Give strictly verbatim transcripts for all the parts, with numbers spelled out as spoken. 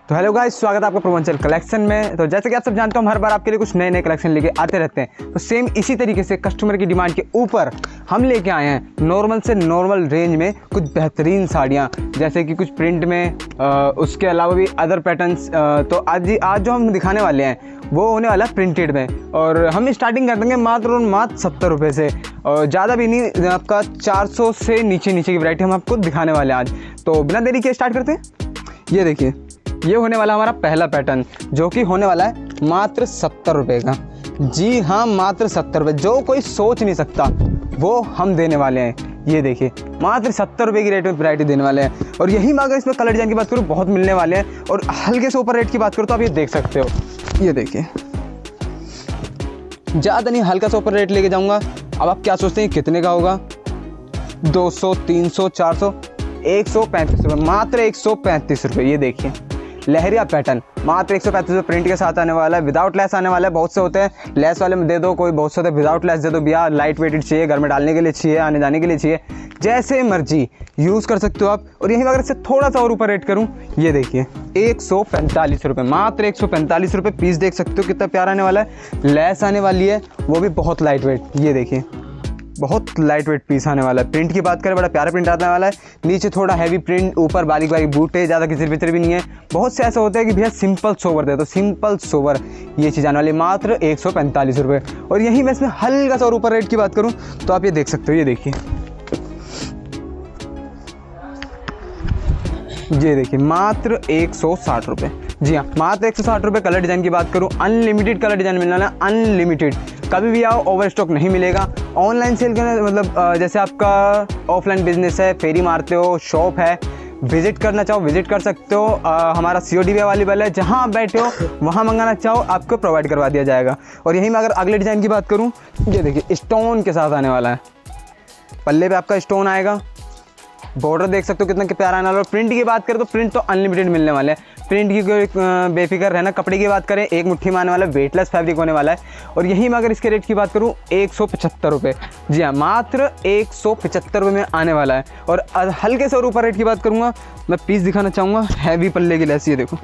तो hello guys, स्वागत है आपका पूर्वांचल कलेक्शन में। तो जैसे कि आप सब जानते हो, हम हर बार आपके लिए कुछ नए नए कलेक्शन लेके आते रहते हैं। तो सेम इसी तरीके से कस्टमर की डिमांड के ऊपर हम लेके आए हैं नॉर्मल से नॉर्मल रेंज में कुछ बेहतरीन साड़ियाँ, जैसे कि कुछ प्रिंट में आ, उसके अलावा भी अदर पैटर्न्स। तो आज आज जो हम दिखाने वाले हैं वो होने वाला है प्रिंटेड में, और हम स्टार्टिंग कर देंगे मात्र और मात्र सत्तर रुपये से, और ज़्यादा भी नहीं, आपका चार सौ से नीचे नीचे की वैरायटी हम आपको दिखाने वाले हैं आज। तो बिना देरी के स्टार्ट करते हैं। ये देखिए, ये होने वाला हमारा पहला पैटर्न, जो कि होने वाला है मात्र सत्तर रुपये का। जी हाँ, मात्र सत्तर रुपये, जो कोई सोच नहीं सकता वो हम देने वाले हैं। ये देखिए, मात्र सत्तर रुपये की रेट में वैरायटी देने वाले हैं। और यही मैं अगर इसमें कलर डिजाइन की बात करूँ, बहुत मिलने वाले हैं। और हल्के से ऊपर रेट की बात करूँ तो आप ये देख सकते हो। ये देखिए, ज़्यादा नहीं, हल्का सा ऊपर रेट लेके जाऊँगा। अब आप क्या सोचते हैं कितने का होगा? दो सौ, तीन सौ, चार सौ, एक सौ पैंतीस रुपये, मात्र एक सौ पैंतीस रुपये। ये देखिए, लहरिया पैटर्न मात्र एक सौ पैंतीस रुपये प्रिंट के साथ आने वाला है, विदाउट लेस आने वाला है। बहुत से होते हैं लेस वाले में दे दो, कोई बहुत से होते हैं विदाउट लेस दे दो। भैया लाइट वेटेड चाहिए, घर में डालने के लिए चाहिए, आने जाने के लिए चाहिए, जैसे मर्जी यूज़ कर सकते हो आप। और यहीं अगर इससे थोड़ा सा और ऊपर रेट करूँ, ये देखिए एक सौ पैंतालीस रुपये, मात्र एक सौ पैंतालीस रुपये पीस। देख सकते हो कितना प्यारा आने वाला है। लेस आने वाली है, वो भी बहुत लाइट वेट। ये देखिए, बहुत लाइट वेट पीस आने वाला है। प्रिंट की बात करें, बड़ा प्यारा प्रिंट आने वाला है। नीचे थोड़ा हैवी प्रिंट, ऊपर बारीक बारीक बूटे, ज़्यादा किचर पिचर भी नहीं है। बहुत से ऐसा होता है कि भैया सिंपल सोवर दे, तो सिंपल सोवर ये चीज़ आने वाली, मात्र एक सौ पैंतालीस रुपये। और यही मैं इसमें हल्का सा और ऊपर रेट की बात करूँ तो आप ये देख सकते हो। ये देखिए, ये देखिए, मात्र एक सौ साठ रुपये। जी हाँ, मात्र एक सौ साठ रुपये। कलर डिज़ाइन की बात करूँ, अनलिमिटेड कलर डिज़ाइन मिलने वाला है, अनलिमिटेड। कभी भी आओ, ओवर स्टॉक नहीं मिलेगा। ऑनलाइन सेल करना मतलब जैसे आपका ऑफलाइन बिजनेस है, फेरी मारते हो, शॉप है, विजिट करना चाहो विजिट कर सकते हो। आ, हमारा सी ओ डी भी अवेलेबल है, जहाँ आप बैठे हो वहाँ मंगाना चाहो आपको प्रोवाइड करवा दिया जाएगा। और यहीं मैं अगर अगले डिज़ाइन की बात करूँ, ये देखिए स्टोन के साथ आने वाला है। पल्ले पे आपका स्टोन आएगा, बॉर्डर देख सकते हो कितना प्यारा आने वाला है। प्रिंट की बात करें तो प्रिंट तो अनलिमिटेड मिलने वाले हैं। प्रिंट की कोई बेफिक्र रहना। कपड़े की बात करें, एक मुट्ठी में आने वाला है, वेटलेस फैब्रिक होने वाला है। और यहीं मैं अगर इसके रेट की बात करूं, एक सौ पचहत्तर रुपये। जी हाँ, मात्र एक सौ पचहत्तर रुपये में आने वाला है। और हल्के से और ऊपर रेट की बात करूँगा, मैं पीस दिखाना चाहूँगा हैवी पल्ले की लेस। ये देखो,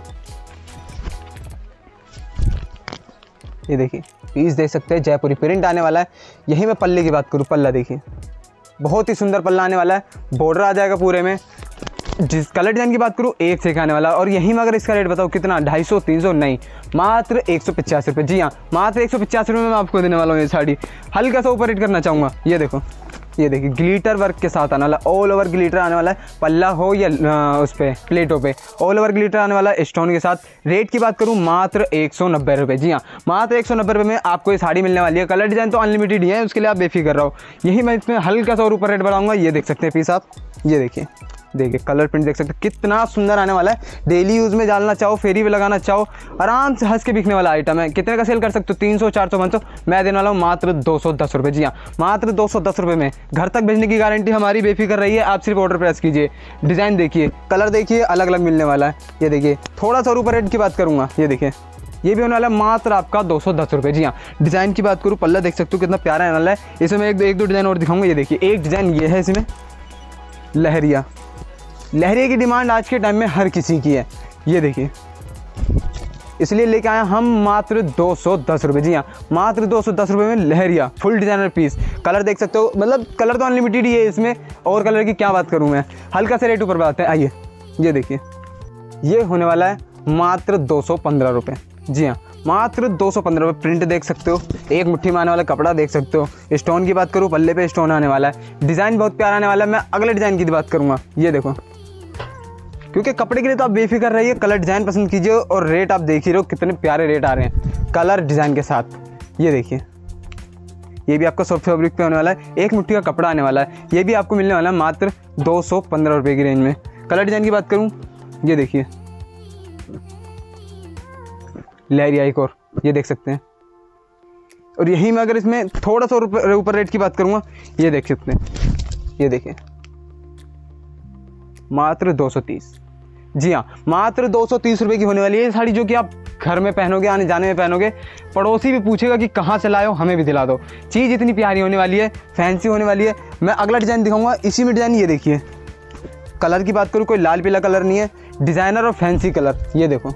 ये देखिए पीस देख सकते हैं, जयपुरी प्रिंट आने वाला है। यहीं मैं पल्ले की बात करूँ, पल्ला देखिए, बहुत ही सुंदर पल्ला आने वाला है। बॉर्डर आ जाएगा पूरे में। जिस कलर डिज़ाइन की बात करूँ, एक से एक आने वाला है। और यहीं में अगर इसका रेट बताओ कितना, ढाई सौ, तीन सौ नहीं, मात्र एक सौ पचास रुपये। जी हाँ, मात्र एक सौ पचास रुपये में मैं आपको देने वाला हूँ ये साड़ी। हल्का सा ऊपर रेट करना चाहूँगा। ये देखो, ये देखिए ग्लिटर वर्क के साथ आने वाला, ऑल ओवर ग्लिटर आने वाला है। पल्ला हो या उस पर प्लेटों पे ऑल ओवर ग्लिटर आने वाला है स्टोन के साथ। रेट की बात करूँ, मात्र एक सौ नब्बे रुपये। जी हाँ, मात्र एक सौ नब्बे रुपये में आपको ये साड़ी मिलने वाली है। कलर डिज़ाइन तो अनलिमिटेड ही है, उसके लिए आप बेफिक्र रहो। यही मैं इसमें हल्का सा और ऊपर रेट बढ़ाऊँगा। ये देख सकते हैं पीस आप, ये देखिए, देखिए कलर प्रिंट देख सकते हैं कितना सुंदर आने वाला है। डेली यूज़ में डालना चाहो, फेरी पे लगाना चाहो, आराम से हंस के बिकने वाला आइटम है। कितने का सेल कर सकते हो? तीन सौ, चार सौ, पाँच सौ। मैं देने वाला हूँ मात्र दो सौ दस रुपये। जी हाँ, मात्र दो सौ दस रुपये में घर तक भेजने की गारंटी हमारी, बेफिक्र रही है। आप सिर्फ ऑर्डर प्रेस कीजिए। डिज़ाइन देखिए, कलर देखिए, अलग अलग मिलने वाला है। ये देखिए, थोड़ा सा ऊपर रेट की बात करूँगा, ये देखिए, ये भी होने वाला है मात्र आपका दो सौ दस रुपये। जी हाँ, डिज़ाइन की बात करूँ, पल्ला देख सकते हो कितना प्यारा आने वाला है। इसमें मैं एक दो एक दो डिज़ाइन और दिखाऊंगा। ये देखिए, एक डिज़ाइन ये है, इसमें लहरिया। लहरिया की डिमांड आज के टाइम में हर किसी की है। ये देखिए, इसलिए लेके आए हम मात्र दो सौ दस रुपये। जी हाँ, मात्र दो सौ दस रुपये में leheriya full designer piece. Colour देख सकते हो, मतलब कलर तो अनलिमिटेड ही है इसमें, और कलर की क्या बात करूँ मैं। हल्का से रेट ऊपर बढ़ाते हैं, आइए। ये देखिए, ये होने वाला है मात्र दो सौ पंद्रह रुपये। जी हाँ, मात्र दो सौ पंद्रह रुपये। प्रिंट देख सकते हो, एक मुट्ठी में आने वाला कपड़ा देख सकते हो। स्टोन की बात करूँ, पल्ले पे स्टोन आने वाला है। डिज़ाइन बहुत प्यारा आने वाला है। मैं अगले डिज़ाइन की बात करूँगा। ये देखो, क्योंकि कपड़े के लिए तो आप बेफिक्र रहिए, कलर डिज़ाइन पसंद कीजिए। और रेट आप देख ही रहे हो कितने प्यारे रेट आ रहे हैं कलर डिज़ाइन के साथ। ये देखिए, ये भी आपका सॉफ्ट फैब्रिक पे होने वाला है। एक मुट्ठी का कपड़ा आने वाला है। ये भी आपको मिलने वाला है मात्र दो सौ पंद्रह रुपये की रेंज में। कलर डिज़ाइन की बात करूँ, ये देखिए लहरिया एक और, ये देख सकते हैं। और यही मैं अगर इसमें थोड़ा सा ऊपर रेट की बात करूँगा, ये देख सकते हैं, ये देखिए मात्र दो सौ तीस। जी हाँ, मात्र दो सौ तीस रुपये की होने वाली है साड़ी, जो कि आप घर में पहनोगे, आने जाने में पहनोगे। पड़ोसी भी पूछेगा कि कहाँ से लाए हो, हमें भी दिला दो। चीज़ इतनी प्यारी होने वाली है, फैंसी होने वाली है। मैं अगला डिज़ाइन दिखाऊंगा। इसी में डिज़ाइन ये देखिए, कलर की बात करूँ कोई लाल पीला कलर नहीं है, डिज़ाइनर और फैंसी कलर, ये देखो।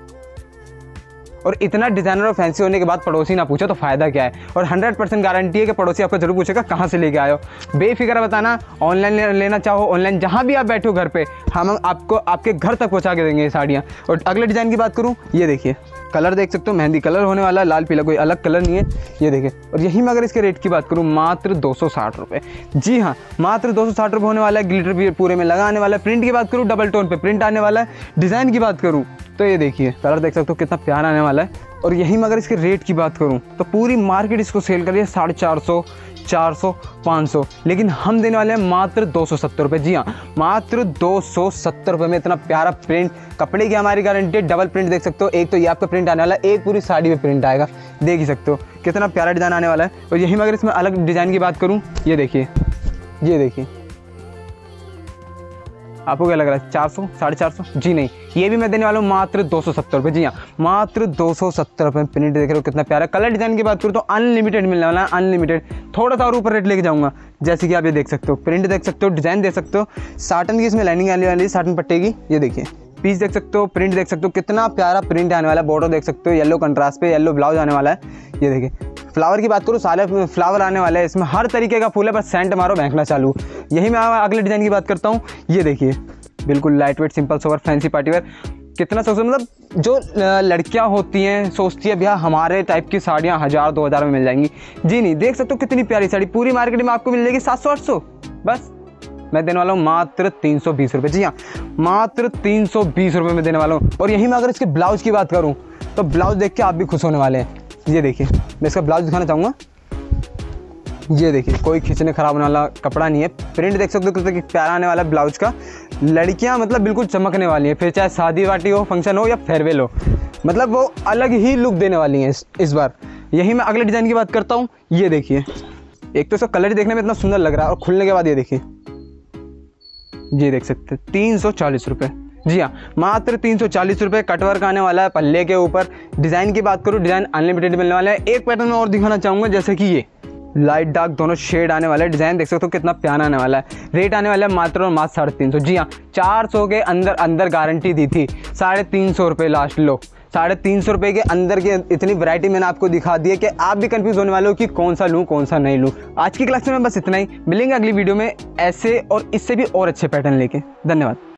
और इतना डिज़ाइनर और फैंसी होने के बाद पड़ोसी ना पूछो तो फ़ायदा क्या है। और हंड्रेड परसेंट गारंटी है कि पड़ोसी आपको जरूर पूछेगा कहाँ से लेके आए हो। बेफिक्र बताना, ऑनलाइन लेना चाहो ऑनलाइन, जहाँ भी आप बैठे हो घर पे, हम आपको आपके घर तक पहुँचा के देंगे ये साड़ियाँ। और अगले डिज़ाइन की बात करूँ, ये देखिए कलर देख सकते हो, मेहंदी कलर होने वाला है, लाल पीला कोई अलग कलर नहीं है, ये देखिए। और यही मैं अगर इसके रेट की बात करूँ, मात्र दो सौ साठ रुपये, जी हाँ मात्र दो सौ साठ रुपये होने वाला है। ग्लिटर पूरे में लगा आने वाला है। प्रिंट की बात करूँ, डबल टोन पे प्रिंट आने वाला है। डिज़ाइन की बात करूँ तो ये देखिए कलर देख सकते हो कितना प्यारा आने वाला है। और यही मैं अगर इसके रेट की बात करूँ तो पूरी मार्केट इसको सेल कर रही है साढ़े चार सौ, चार सौ, पाँच सौ, लेकिन हम देने वाले हैं मात्र दो सौ सत्तर रुपये, जी हाँ मात्र दो सौ सत्तर रुपये में इतना प्यारा प्रिंट। कपड़े की हमारी गारंटी है, डबल प्रिंट देख सकते हो, एक तो ये आपका प्रिंट आने वाला है, एक पूरी साड़ी में प्रिंट आएगा, देख ही सकते हो कितना प्यारा डिज़ाइन आने वाला है। और यही मैं अगर इसमें अलग डिज़ाइन की बात करूँ, ये देखिए, ये देखिए आपको क्या लग रहा है चार सौ, साढ़े चार सौ, जी नहीं, ये भी मैं देने वाला हूँ मात्र दो सौ सत्तर रुपये, जी हाँ मात्र दो सौ सत्तर रुपये। प्रिंट देख रहे हो कितना प्यारा। कलर डिज़ाइन की बात करूँ तो अनलिमिटेड मिलने वाला है, अनलिमिटेड। थोड़ा सा और ऊपर रेट लेके जाऊँगा, जैसे कि आप ये देख सकते हो, प्रिंट देख सकते हो, डिज़ाइन देख सकते हो, साटन की इसमें लाइनिंग आने वाली है, साटन पट्टे की, ये देखिए पीस देख सकते हो, प्रिंट देख सकते हो, कितना प्यारा प्रिंट आने वाला है। बॉर्डर देख सकते हो, येलो कंट्रास्ट पे येलो ब्लाउज आने वाला है, ये देखिए। फ्लावर की बात करूँ, सारे फ्लावर आने वाले हैं, इसमें हर तरीके का फूल है, बस सेंट मारो महकना चालू। यही मैं अगले डिज़ाइन की बात करता हूँ, ये देखिए बिल्कुल light weight simple sober fancy party wear, कितना सोचो, मतलब जो लड़कियां होती हैं सोचती है भैया हमारे टाइप की साड़ियां हज़ार दो हज़ार में मिल जाएंगी, जी नहीं, देख सकते हो कितनी प्यारी साड़ी। पूरी मार्केट में आपको मिल जाएगी सात सौ आठ सौ, बस मैं देने वाला हूँ मात्र तीन सौ बीस रुपये, जी हाँ मात्र तीन सौ बीस रुपये में देने वाला हूँ। और यही मैं अगर इसके ब्लाउज़ की बात करूँ तो ब्लाउज़ देख के आप भी खुश होने वाले हैं। ये देखिए मैं इसका ब्लाउज़ दिखाना चाहूँगा, ये देखिए कोई खींचने खराब होने वाला कपड़ा नहीं है। प्रिंट देख सकते हो कितना प्यारा आने वाला है ब्लाउज का। लड़कियां मतलब बिल्कुल चमकने वाली हैं, फिर चाहे शादी वाटी हो, फंक्शन हो या फेयरवेल हो, मतलब वो अलग ही लुक देने वाली हैं इस, इस बार। यही मैं अगले डिज़ाइन की बात करता हूँ, ये देखिए एक तो इसका कलर देखने में इतना सुंदर लग रहा है और खुलने के बाद ये देखिए, ये देख सकते हैं तीन सौ चालीस रुपये, जी हाँ मात्र तीन सौ चालीस रुपये। कटवर्क आने वाला है पल्ले के ऊपर। डिज़ाइन की बात करूँ, डिज़ाइन अनलिमिटेड मिलने वाला है। एक पैटर्न में और दिखाना चाहूँगा, जैसे कि ये लाइट डार्क दोनों शेड आने वाला है। डिज़ाइन देख सकते हो कितना प्यारा आने वाला है। रेट आने वाला है मात्र और मात्र साढ़े तीन सौ, जी हाँ चार सौ के अंदर अंदर गारंटी दी थी, साढ़े तीन सौ रुपये लास्ट लो। साढ़े तीन सौ रुपये के अंदर की इतनी वैरायटी मैंने आपको दिखा दी है कि आप भी कंफ्यूज होने वाले हो कि कौन सा लूँ कौन सा नहीं लूँ। आज की क्लास में बस इतना ही, मिलेंगे अगली वीडियो में ऐसे और इससे भी और अच्छे पैटर्न लेके। धन्यवाद।